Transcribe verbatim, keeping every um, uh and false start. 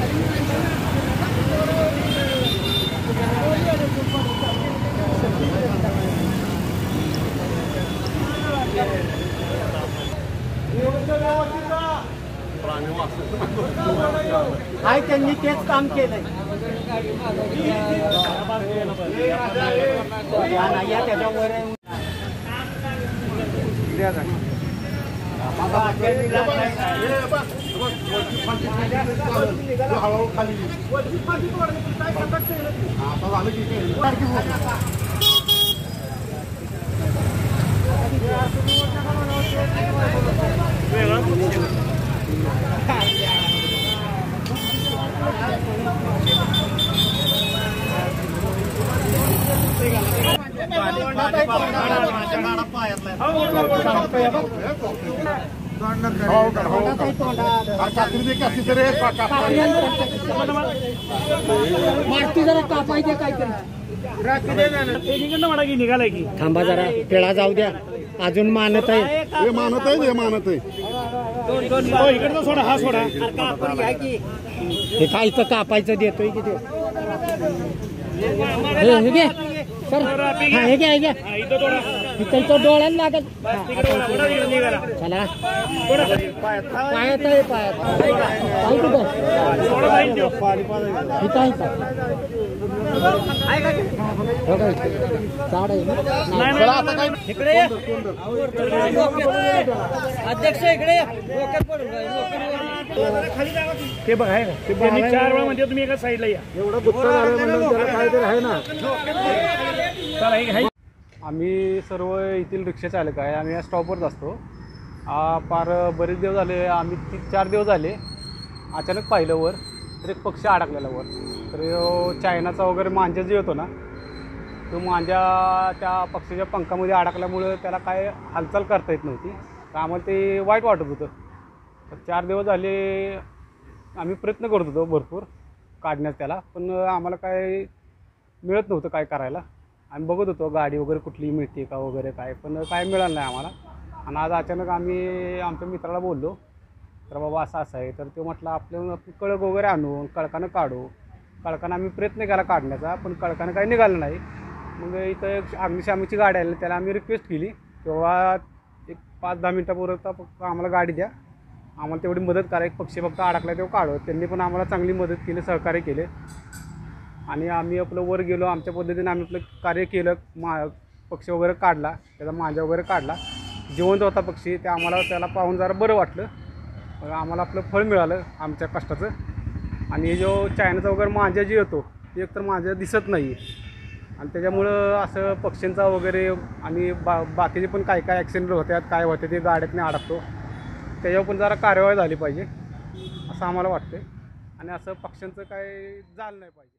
हाय त्यांनी तेच काम केलंय या त्याच्यावर निघालाय की थांबा जरा पेळा जाऊ द्या अजून मानत आहे हे मानत आहे हे मानत आहे इकडचा सोडा हा सोडा हे काय इथं कापायचं देतोय की ते हे घे सर हा हे घ्या हे घ्या इथं इथं डोळ्याला लागत चला पायात आहे पायात पाय कुठं इथं आहे झाड आहे इकडे अध्यक्ष इकडे ते बघ आहे ना चार वेळा म्हणजे तुम्ही एका साईडला या एवढा गुस्सा झाला म्हणून त्याला काहीतरी आहे ना. आम्ही सर्व येथील रिक्षा चालक आहे. आम्ही या स्टॉपवरच असतो. फार बरेच दिवस झाले आम्ही तीन चार दिवस झाले अचानक पाहिलं वर तर एक पक्षी अडकलेला वर. तर चायनाचा वगैरे मांजा जे होतो ना तो मांजा त्या पक्षीच्या पंखामध्ये अडकल्यामुळं त्याला काय हालचाल करता येत नव्हती. तर आम्हाला ते वाईट वाटत होतं. तर चार दिवस झाले आम्ही प्रयत्न करत होतो भरपूर काढण्यात त्याला, पण आम्हाला काय मिळत नव्हतं काय करायला. आम्ही बघत होतो गाडी वगैरे कुठली मिळते का वगैरे काय, पण काय मिळालं नाही आम्हाला. आणि आज अचानक आम्ही आमच्या मित्राला बोललो तर बाबा असं असं आहे. तर ते म्हटलं आपलं कळक वगैरे आणून कळकानं काढू. कळकानं आम्ही प्रयत्न केला काढण्याचा, पण कळकानं काही निघालं नाही. मग इथं एक अग्निशामकची गाडी आली, त्याला आम्ही रिक्वेस्ट केली तेव्हा एक पाच दहा मिनटापूर्वी फक्त आम्हाला गाडी द्या, आम्हाला तेवढी मदत करा, एक पक्षी फक्त अडकला तेव्हा काढू. त्यांनी पण आम्हाला चांगली मदत केली, सहकार्य केले. आणि आम्ही आपलं वर गेलो, आमच्या पद्धतीने आम्ही आपलं कार्य केलं. मा पक्षी वगैरे काढला, त्याचा मांजा वगैरे काढला. जिवंत होता पक्षी, ते आम्हाला त्याला पाहून जरा बरं वाटलं. आम्हाला आपलं फळ मिळालं आमच्या कष्टाचं. आणि जो चायनाचा वगैरे मांजा जे येतो ते एकतर मांजा दिसत नाही आणि त्याच्यामुळं असं पक्ष्यांचा वगैरे आणि बा बाकीचे पण काय काय ॲक्सिडेंट होतात काय होते ते गाड्यातने अडकतो, त्याच्यावर पण जरा कार्यवाही झाली पाहिजे असं आम्हाला वाटतं. आणि असं पक्ष्यांचं काय झालं नाही पाहिजे.